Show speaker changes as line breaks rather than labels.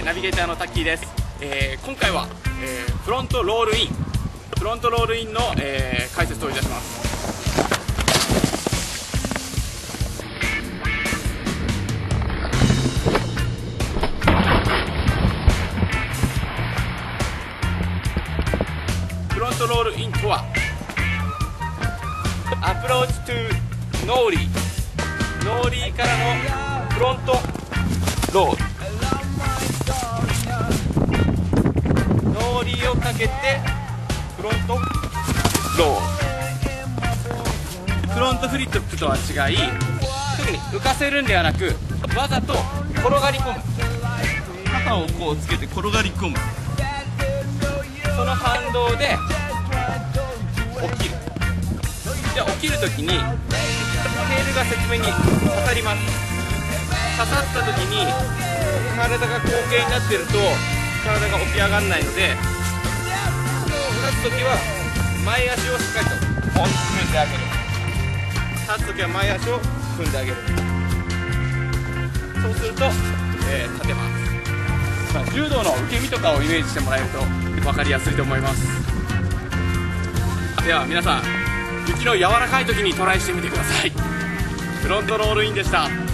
ナビゲーターのタッキーです。今回は、フロントロールインの、解説をいたします。フロントロールインとは、アプローチトゥノーリーからのフロントロール、ノーリーをかけてフロントロール。フロントフリップとは違い、特に浮かせるんではなく、わざと転がり込む、肩をこうつけて転がり込む、その反動で起きる。で、起きるときにテールが雪面に刺さります。刺さったときに体が後傾になっていると体が起き上がらないので、立つときは前足をしっかりとポンと踏んであげる。立つときは前足を踏んであげる。そうすると、立てます。柔道の受け身とかをイメージしてもらえると分かりやすいと思います。では皆さん、雪の柔らかい時にトライしてみてください。フロントロールインでした。